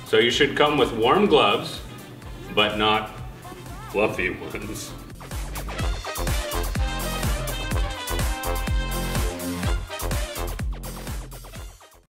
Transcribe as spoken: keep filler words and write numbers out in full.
So you should come with warm gloves, but not fluffy ones.